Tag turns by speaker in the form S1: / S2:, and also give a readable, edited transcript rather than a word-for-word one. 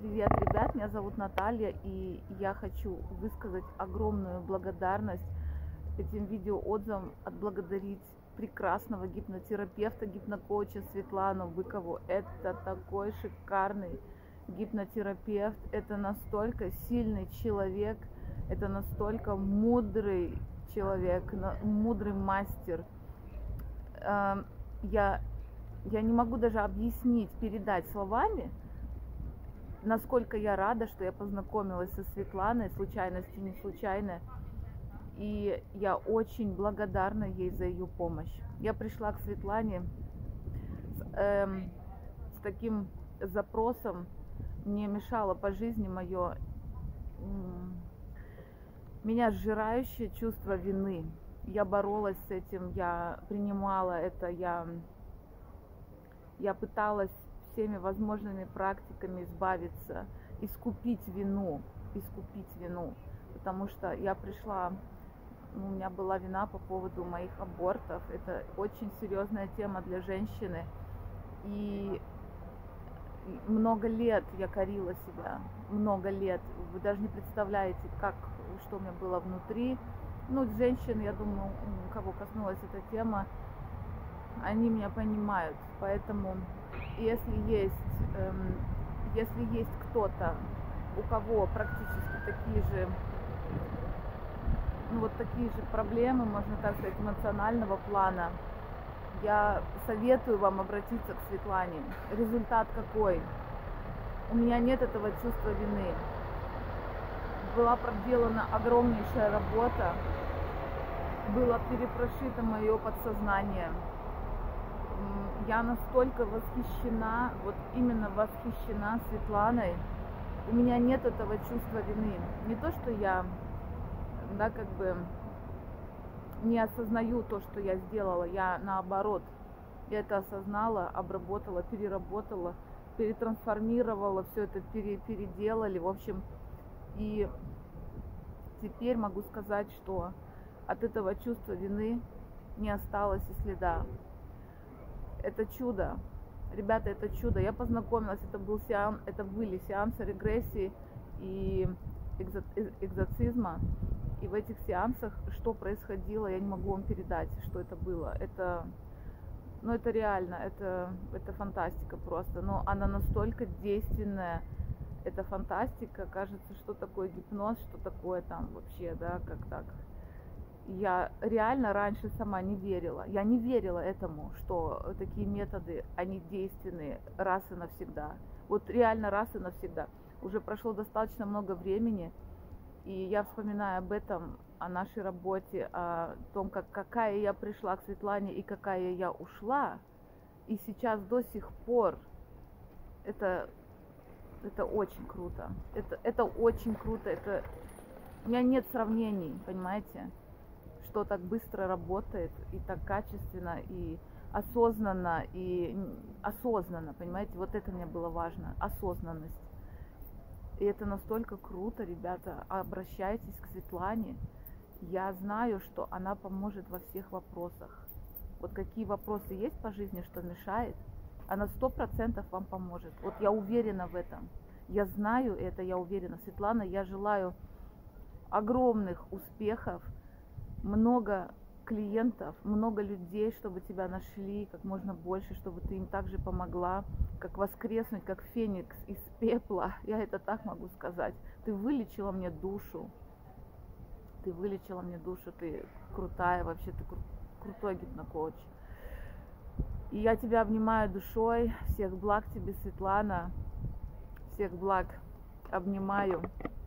S1: Привет, ребят, меня зовут Наталья, и я хочу высказать огромную благодарность этим видеоотзывам, отблагодарить прекрасного гипнотерапевта, гипнокоуча Светлану Быкову. Это такой шикарный гипнотерапевт, это настолько сильный человек, это настолько мудрый человек, мудрый мастер. Я не могу даже объяснить, передать словами, насколько я рада, что я познакомилась со Светланой, случайности не случайно, и я очень благодарна ей за ее помощь. Я пришла к Светлане с таким запросом, мне мешало по жизни меня сжирающее чувство вины. Я боролась с этим, я принимала это, я пыталась всеми возможными практиками избавиться, искупить вину, потому что я пришла, у меня была вина по поводу моих абортов, это очень серьезная тема для женщины, и много лет я корила себя, много лет, вы даже не представляете, что у меня было внутри. Женщин, я думаю, кого коснулась эта тема, они меня понимают, поэтому если есть кто-то, у кого практически такие же проблемы, можно так сказать, эмоционального плана, я советую вам обратиться к Светлане. Результат какой? У меня нет этого чувства вины. Была проделана огромнейшая работа, было перепрошито мое подсознание. Я настолько восхищена, вот именно восхищена Светланой. У меня нет этого чувства вины. Не то, что я, не осознаю то, что я сделала. Я наоборот, я это осознала, обработала, переработала, перетрансформировала, все это переделали. В общем, и теперь могу сказать, что от этого чувства вины не осталось и следа. Это чудо, ребята, это чудо. Я познакомилась, это были сеансы регрессии и экзорцизма. И в этих сеансах, что происходило, я не могу вам передать, что это было. Это реально, это фантастика просто. Но она настолько действенная, эта фантастика. Кажется, что такое гипноз, что такое там вообще, да, как так. Я реально раньше сама не верила. Я не верила этому, что такие методы, они действенны раз и навсегда. Вот реально раз и навсегда. Уже прошло достаточно много времени, и я вспоминаю об этом, о нашей работе, о том, какая я пришла к Светлане и какая я ушла. И сейчас до сих пор это очень круто. Это очень круто. У меня нет сравнений, понимаете? Что так быстро работает и так качественно и осознанно, понимаете, вот это мне было важно, осознанность. И это настолько круто, ребята, обращайтесь к Светлане, я знаю, что она поможет во всех вопросах. Вот какие вопросы есть по жизни, что мешает, она 100% вам поможет, вот я уверена в этом, я знаю это, я уверена. Светлана, я желаю огромных успехов, много клиентов, много людей, чтобы тебя нашли как можно больше, чтобы ты им также помогла, как воскреснуть, как феникс из пепла, я это так могу сказать. Ты вылечила мне душу, ты крутая вообще, ты крутой гипнокоуч. И я тебя обнимаю душой, всех благ тебе, Светлана, всех благ, обнимаю.